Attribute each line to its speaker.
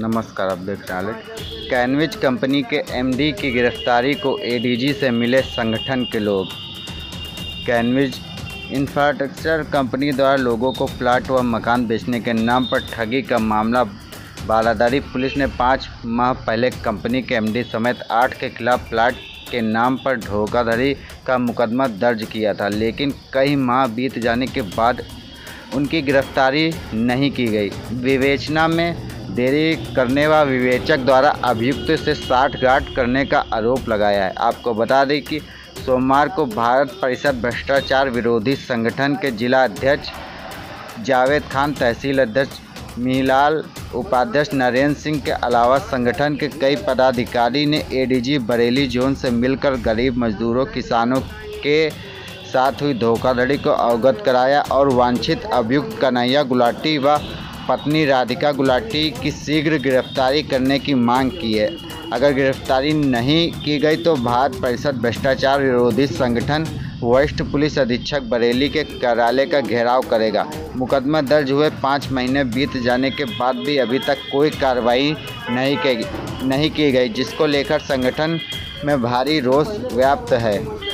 Speaker 1: नमस्कार, आप देख रहे हैं कैनविज कंपनी के एमडी की गिरफ्तारी को एडीजी से मिले संगठन के लोग। कैनविज इंफ्रास्ट्रक्चर कंपनी द्वारा लोगों को प्लाट व मकान बेचने के नाम पर ठगी का मामला बारादरी पुलिस ने 5 माह पहले कंपनी के एमडी समेत 8 के खिलाफ प्लाट के नाम पर धोखाधड़ी का मुकदमा दर्ज किया था, लेकिन कई माह बीत जाने के बाद उनकी गिरफ्तारी नहीं की गई। विवेचना में देरी करने व विवेचक द्वारा अभियुक्त से साठगांठ करने का आरोप लगाया है। आपको बता दें कि सोमवार को भारत परिषद भ्रष्टाचार विरोधी संगठन के जिला अध्यक्ष जावेद खान, तहसील अध्यक्ष मिहिलाल, उपाध्यक्ष नरेंद्र सिंह के अलावा संगठन के कई पदाधिकारी ने एडीजी बरेली जोन से मिलकर गरीब मजदूरों, किसानों के साथ हुई धोखाधड़ी को अवगत कराया और वांछित अभियुक्त कन्हैया गुलाटी व पत्नी राधिका गुलाटी की शीघ्र गिरफ्तारी करने की मांग की है। अगर गिरफ्तारी नहीं की गई तो भारत परिषद भ्रष्टाचार विरोधी संगठन वरिष्ठ पुलिस अधीक्षक बरेली के कार्यालय का घेराव करेगा। मुकदमा दर्ज हुए 5 महीने बीत जाने के बाद भी अभी तक कोई कार्रवाई नहीं की गई, जिसको लेकर संगठन में भारी रोष व्याप्त है।